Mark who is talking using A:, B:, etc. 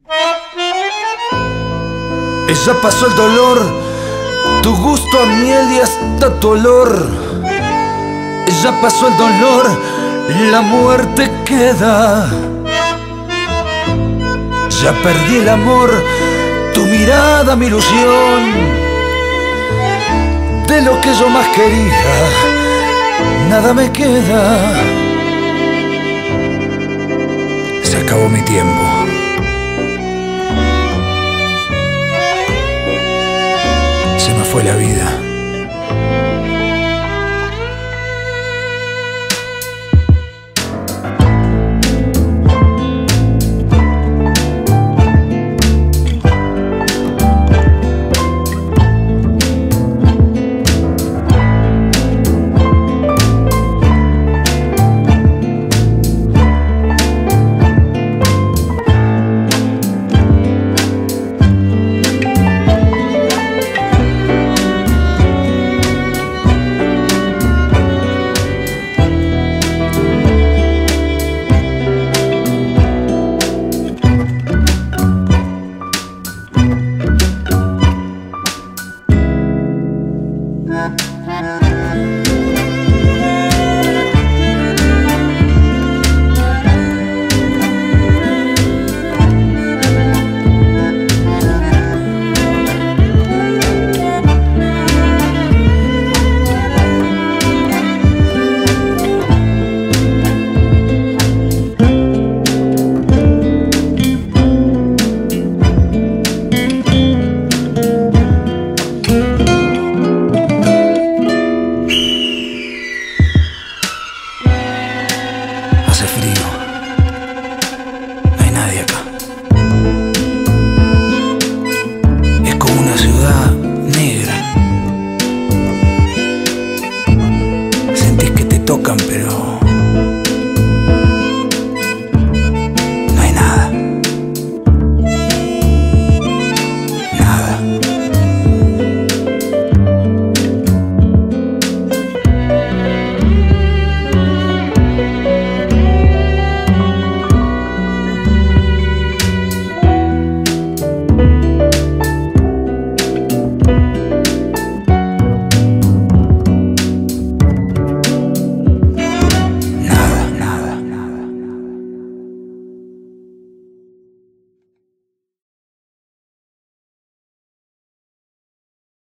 A: Ya pasó el dolor, tu gusto a miel y hasta tu olor. Ya pasó el dolor, la muerte queda. Ya perdí el amor, tu mirada, mi ilusión. De lo que yo más quería, nada me queda. Se acabó mi tiempo. Se me fue la vida.